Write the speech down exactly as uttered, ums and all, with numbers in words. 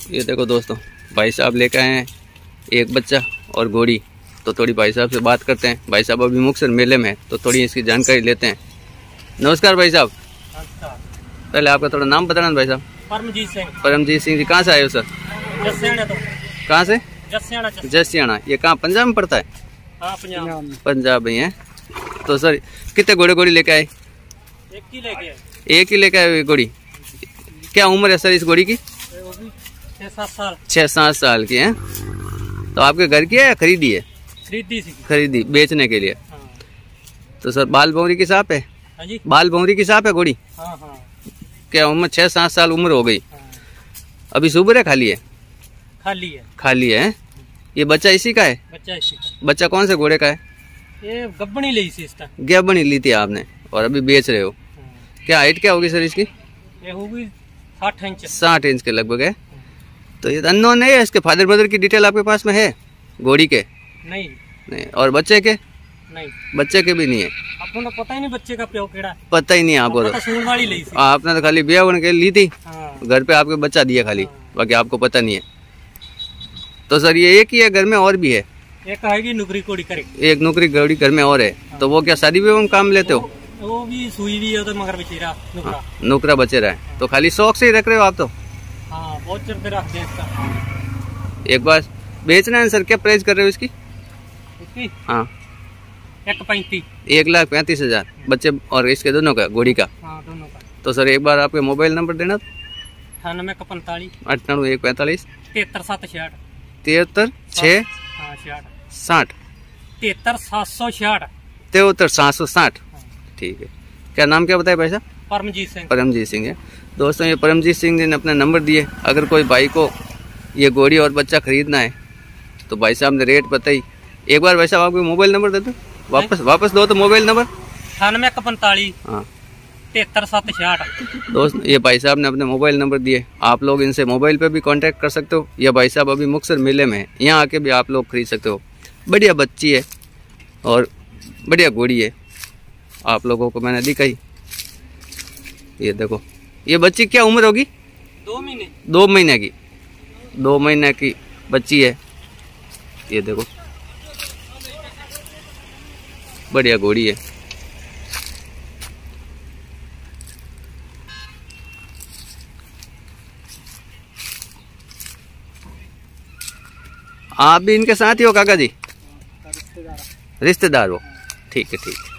ये देखो दोस्तों, भाई साहब लेकर आए हैं एक बच्चा और घोड़ी। तो थोड़ी भाई साहब से बात करते हैं। भाई साहब अभी मुक्तसर मेले में, तो थोड़ी इसकी जानकारी लेते हैं। नमस्कार भाई साहब। पहले आपका थोड़ा नाम बताना भाई साहब। परमजीत सिंह। परमजीत सिंह जी, कहाँ से आए हो सर? जसियाना। तो कहाँ से? जसियाना। जसियाना। ये कहाँ, पंजाब में पड़ता है? हाँ, पंजाब। पंजाब ही है। तो सर कितने घोड़े घोड़ी लेके आए? एक ही लेके आए। एक ही लेके आए घोड़ी। क्या उम्र है सर इस घोड़ी की? छह सात साल। छह सात साल की है। तो आपके घर की है या खरीदी है? खरीदी सी। खरीदी, बेचने के लिए। हाँ। तो सर बाल भौरी की सांप है? हाँ जी। बाल भौरी की सांप है घोड़ी? हाँ हाँ। क्या उम्र? छह सात साल उम्र हो गई। हाँ। अभी सुबह है, खाली है? खाली है। खाली है। ये बच्चा इसी का है? बच्चा इसी का। बच्चा कौन से घोड़े का है? ये गब्बनी ली सी इसका। गब्बनी ली थी आपने और अभी बेच रहे हो। हाँ। क्या हाइट क्या होगी सर इसकी? ये होगी साठ इंच। साठ इंच के लगभग है। तो ये अननोन है, इसके फादर मदर की डिटेल आपके पास में है घोड़ी के? नहीं नहीं। और बच्चे के? नहीं, बच्चे के भी नहीं है। आपको तो पता ही नहीं बच्चे का प्यो केड़ा। पता ही नहीं आपको? तो सूंड वाली ली सी। आपने तो खाली ब्याह बन के ली थी। हाँ। घर पे आपके बच्चा दिया खाली। हाँ। बाकी आपको पता नहीं है। तो सर ये एक ही है, घर में और भी है? एक आएगी नुकरी कोड़ी करे। एक नौकरी घोड़ी घर में और है। हाँ। तो वो क्या शादी विवाह में काम लेते हो? वो, वो भी सुई भी है तो मगर बेचेरा नुकरा। हाँ, नौकरा बचे रहे। तो खाली शौक से ही रख रहे हो आप तो? हाँ, बहुत चलते रख दे इसका। एक बार बेचना है सर, क्या प्राइस कर रहे हो इसकी? इसकी हाँ, एक पैंतीस। एक लाख पैंतीस हजार बच्चे और इसके दोनों का, घोड़ी का? हाँ, दोनों का। तो सर एक बार आपके मोबाइल नंबर देना। अठानवे का पैंतालीस अट्ठानवे एक पैंतालीस तिहत्तर सात छियाठ। तिहत्तर छः हाँ, छियाठ। साठ। तिहत्तर सात सौ छियाठ। तिहत्तर सात सौ साठ। ठीक है। क्या नाम क्या बताया भाई साहब? परमजीत सिंह। परमजीत सिंह है। दोस्तों ये परमजीत सिंह जी ने अपना नंबर दिए। अगर कोई भाई को ये घोड़ी और बच्चा खरीदना है तो भाई साहब ने रेट बताई। एक बार भाई साहब आपको मोबाइल नंबर दे दो, वापस वापस दो तो मोबाइल नंबर। अठानवे का पैंतालीस हाँ, तिहत्तर सात छियाठ। दोस्त ये भाई साहब ने अपने मोबाइल नंबर दिए। आप लोग इनसे मोबाइल पे भी कांटेक्ट कर सकते हो। यह भाई साहब अभी मुक्तसर मेले में है, यहाँ आके भी आप लोग खरीद सकते हो। बढ़िया बच्ची है और बढ़िया घोड़ी है, आप लोगों को मैंने दिखाई। ये देखो, ये बच्ची क्या उम्र होगी? दो महीने। दो महीने की। दो महीने की बच्ची है। ये देखो, बढ़िया घोड़ी है। आप भी इनके साथ ही हो काका जी? रिश्तेदार हो? ठीक है, ठीक है।